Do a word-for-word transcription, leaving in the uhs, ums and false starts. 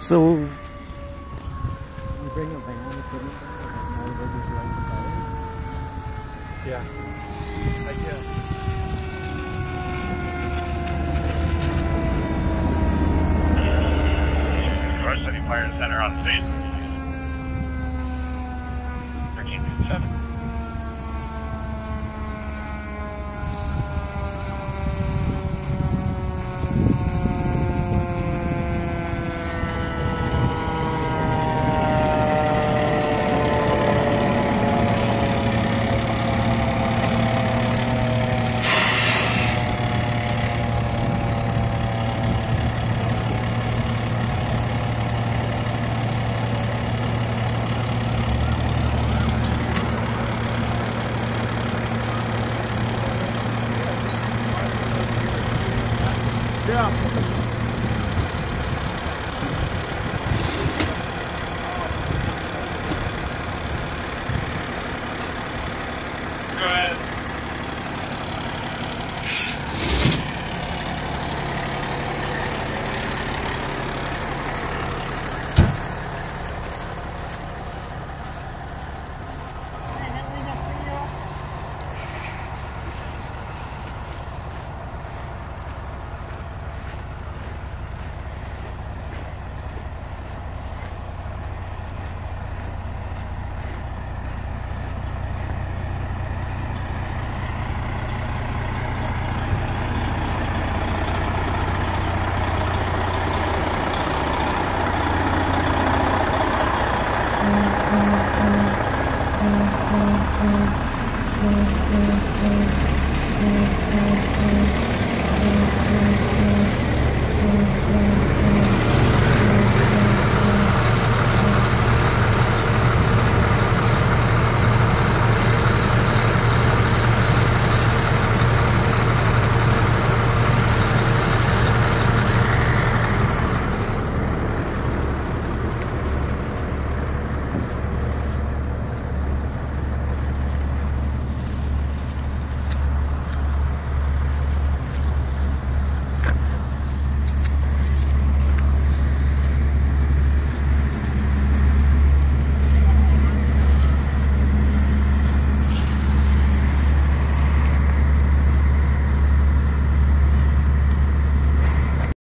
So you bring a van, equipment, and all the burgers you like society? Yeah. I do. North City Fire Center on Stacy. thirteen fifty-seven. Yeah. Go ahead. Mm-hmm.